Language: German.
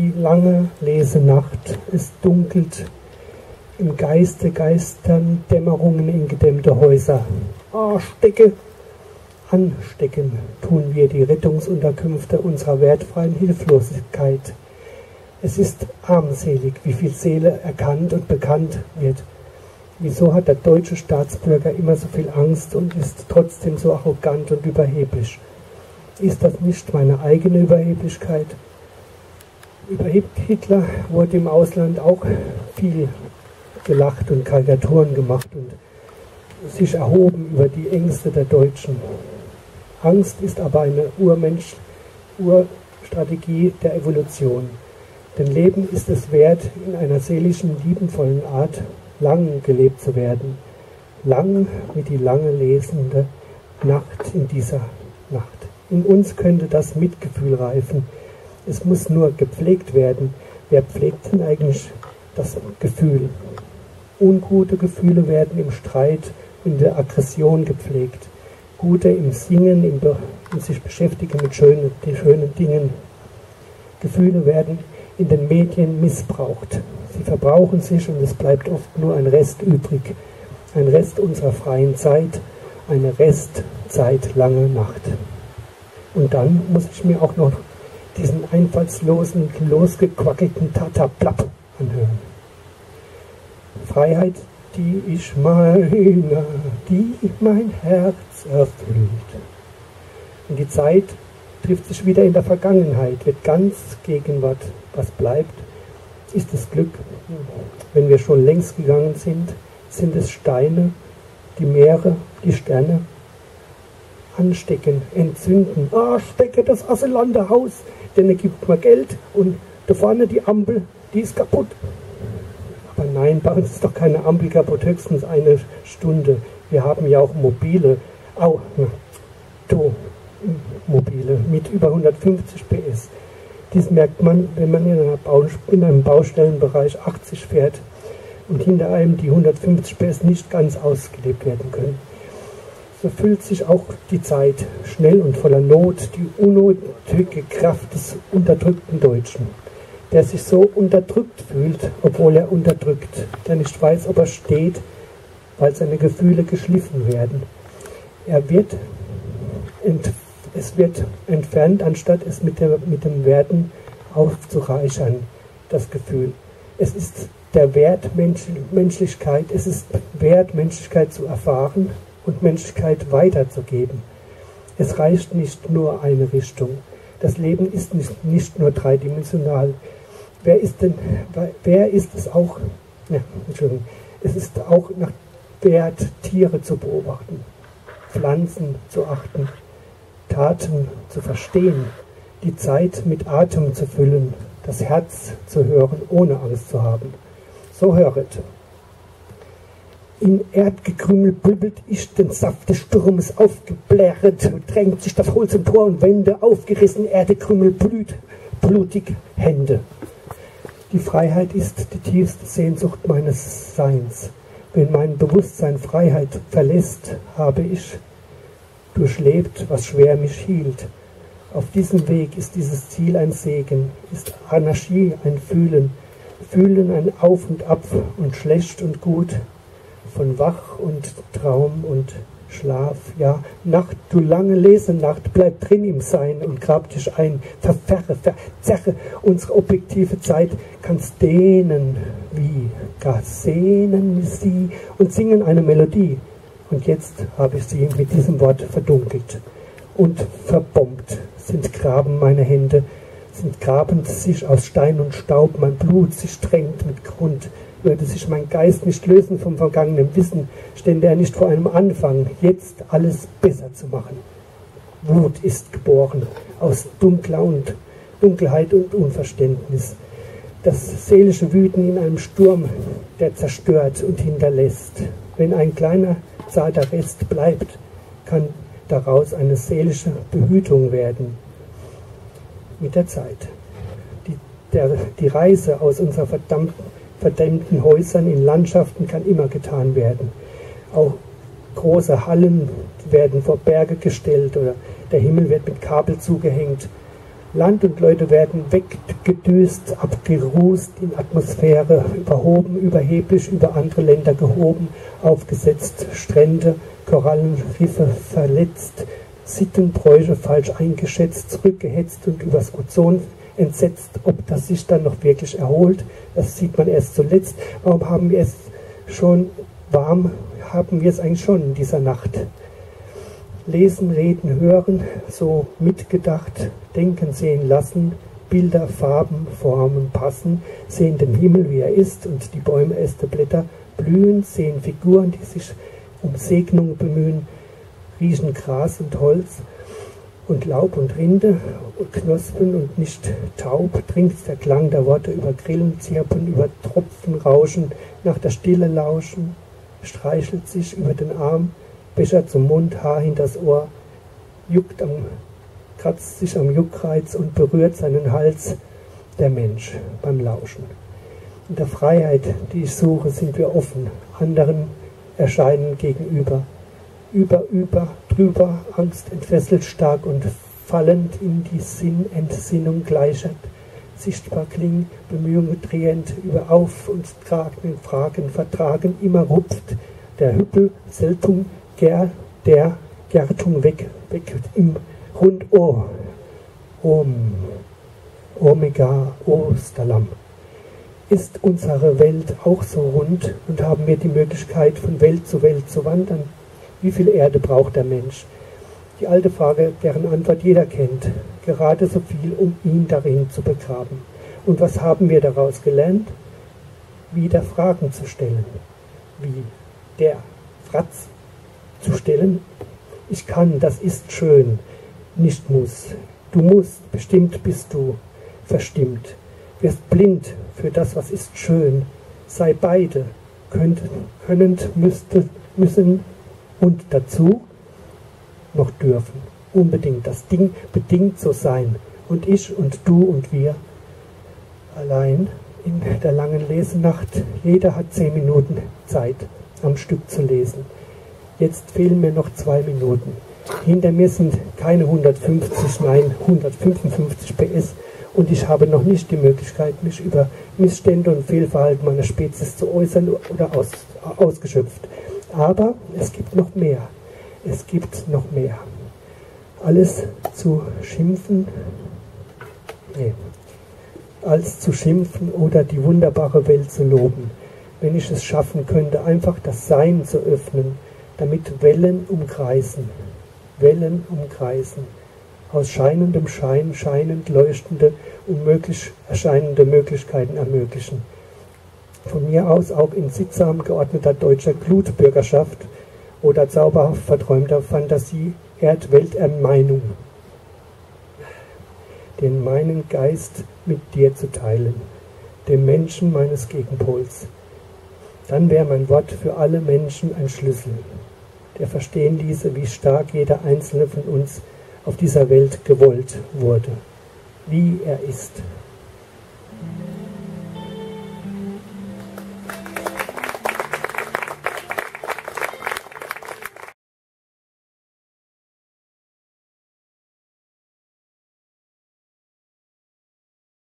Die lange Lesenacht, es dunkelt, im Geiste geistern Dämmerungen in gedämmte Häuser. Anstecken tun wir die Rettungsunterkünfte unserer wertfreien Hilflosigkeit. Es ist armselig, wie viel Seele erkannt und bekannt wird. Wieso hat der deutsche Staatsbürger immer so viel Angst und ist trotzdem so arrogant und überheblich? Ist das nicht meine eigene Überheblichkeit? Über Hitler wurde im Ausland auch viel gelacht und Karikaturen gemacht und sich erhoben über die Ängste der Deutschen. Angst ist aber eine Urstrategie der Evolution. Denn Leben ist es wert, in einer seelischen, liebenvollen Art lang gelebt zu werden. Lang wie die lange lesende Nacht in dieser Nacht. In uns könnte das Mitgefühl reifen. Es muss nur gepflegt werden. Wer pflegt denn eigentlich das Gefühl? Ungute Gefühle werden im Streit, in der Aggression gepflegt. Gute im Singen, im sich beschäftigen mit schönen Dingen. Gefühle werden in den Medien missbraucht. Sie verbrauchen sich und es bleibt oft nur ein Rest übrig. Ein Rest unserer freien Zeit, eine Restzeit lange Nacht. Und dann muss ich mir auch noch diesen einfallslosen, losgequackelten Tataplapp anhören. Freiheit, die ich meine, die mein Herz erfüllt. Und die Zeit trifft sich wieder in der Vergangenheit, wird ganz Gegenwart. Was bleibt, ist das Glück. Wenn wir schon längst gegangen sind, sind es Steine, die Meere, die Sterne. Anstecken, entzünden. Stecke das Asselanderhaus, denn er gibt mir Geld und da vorne die Ampel, die ist kaputt. Aber nein, bei uns ist doch keine Ampel kaputt, höchstens eine Stunde. Wir haben ja auch mobile Mobile mit über 150 PS. Dies merkt man, wenn man in einem Baustellenbereich 80 fährt und hinter einem die 150 PS nicht ganz ausgelebt werden können. So füllt sich auch die Zeit schnell und voller Not, die unnötige Kraft des unterdrückten Deutschen, der sich so unterdrückt fühlt, obwohl er unterdrückt, der nicht weiß, ob er steht, weil seine Gefühle geschliffen werden. Es wird entfernt, anstatt es mit dem Werden aufzureichern, das Gefühl. Es ist der Wert Menschlichkeit, es ist wert, Menschlichkeit zu erfahren und Menschlichkeit weiterzugeben. Es reicht nicht nur eine Richtung. Das Leben ist nicht nur dreidimensional. Wer ist es auch, es ist auch nach Wert, Tiere zu beobachten, Pflanzen zu achten, Taten zu verstehen, die Zeit mit Atem zu füllen, das Herz zu hören, ohne Angst zu haben. So höret. In Erdgekrümel bulbelt ich den Saft des Sturmes aufgebläret, drängt sich das Holz empor und Wände aufgerissen, Erdekrümel blutig Hände. Die Freiheit ist die tiefste Sehnsucht meines Seins. Wenn mein Bewusstsein Freiheit verlässt, habe ich durchlebt, was schwer mich hielt. Auf diesem Weg ist dieses Ziel ein Segen, ist Anarchie ein Fühlen, Fühlen ein Auf und Ab und schlecht und gut, von Wach und Traum und Schlaf, ja, Nacht, du lange Lesenacht, bleib drin im Sein und grab dich ein, verzerre unsere objektive Zeit, kannst dehnen wie, gar sehnen sie und singen eine Melodie. Und jetzt habe ich sie mit diesem Wort verdunkelt und verbombt, sind Graben meine Hände, sind Graben sich aus Stein und Staub, mein Blut sich drängt mit Grund. Würde sich mein Geist nicht lösen vom vergangenen Wissen, stände er nicht vor einem Anfang, jetzt alles besser zu machen. Wut ist geboren aus Dunkelheit und Unverständnis. Das seelische Wüten in einem Sturm, der zerstört und hinterlässt. Wenn ein kleiner, zarter Rest bleibt, kann daraus eine seelische Behütung werden. Mit der Zeit. Die Reise aus unserer verdammten Häusern in Landschaften kann immer getan werden. Auch große Hallen werden vor Berge gestellt oder der Himmel wird mit Kabel zugehängt. Land und Leute werden weggedüst, abgerußt, in Atmosphäre überhoben, überheblich über andere Länder gehoben, aufgesetzt, Strände, Korallenriffe verletzt, Sittenbräuche falsch eingeschätzt, zurückgehetzt und übers Ozon entsetzt. Ob das sich dann noch wirklich erholt, das sieht man erst zuletzt. Warum haben wir es schon warm, haben wir es eigentlich schon in dieser Nacht? Lesen, reden, hören, so mitgedacht, denken, sehen lassen, Bilder, Farben, Formen passen, sehen den Himmel, wie er ist, und die Bäume, Äste, Blätter blühen, sehen Figuren, die sich um Segnung bemühen, riechen Gras und Holz und Laub und Rinde und Knospen und nicht taub, dringt der Klang der Worte über Grillen zirpen, über Tropfen rauschen, nach der Stille lauschen, streichelt sich über den Arm, Becher zum Mund, Haar hinters Ohr, kratzt sich am Juckreiz und berührt seinen Hals, der Mensch beim Lauschen. In der Freiheit, die ich suche, sind wir offen, anderen erscheinen gegenüber. Drüber, Angst entfesselt stark und fallend in die Entsinnung gleichert, sichtbar klingen, Bemühungen drehend, über Auf- und tragenden Fragen vertragen, immer rupft der Hüppel, Seltung, der Gärtung weg im Rund, Omega, Osterlamm. Ist unsere Welt auch so rund und haben wir die Möglichkeit, von Welt zu wandern? Wie viel Erde braucht der Mensch? Die alte Frage, deren Antwort jeder kennt, gerade so viel, um ihn darin zu begraben. Und was haben wir daraus gelernt? Wieder Fragen zu stellen, wie der Fratz zu stellen. Ich kann, das ist schön, nicht muss. Du musst, bestimmt bist du, verstimmt. Wirst blind für das, was ist schön. Sei beide, könnend, müssen und dazu noch dürfen. Unbedingt, das Ding bedingt so sein. Und ich und du und wir allein in der langen Lesenacht. Jeder hat 10 Minuten Zeit, am Stück zu lesen. Jetzt fehlen mir noch 2 Minuten. Hinter mir sind keine 150, nein 155 PS und ich habe noch nicht die Möglichkeit, mich über Missstände und Fehlverhalten meiner Spezies zu äußern oder ausgeschöpft. Aber es gibt noch mehr. Es gibt noch mehr. Alles zu schimpfen, als zu schimpfen oder die wunderbare Welt zu loben. Wenn ich es schaffen könnte, einfach das Sein zu öffnen, damit Wellen umkreisen, aus scheinendem Schein, scheinend leuchtende, unmöglich erscheinende Möglichkeiten ermöglichen. Von mir aus auch in sittsam geordneter deutscher Glutbürgerschaft oder zauberhaft verträumter Fantasie, Erdweltermeinung, den meinen Geist mit dir zu teilen, dem Menschen meines Gegenpols. Dann wäre mein Wort für alle Menschen ein Schlüssel, der verstehen ließe, wie stark jeder einzelne von uns auf dieser Welt gewollt wurde, wie er ist.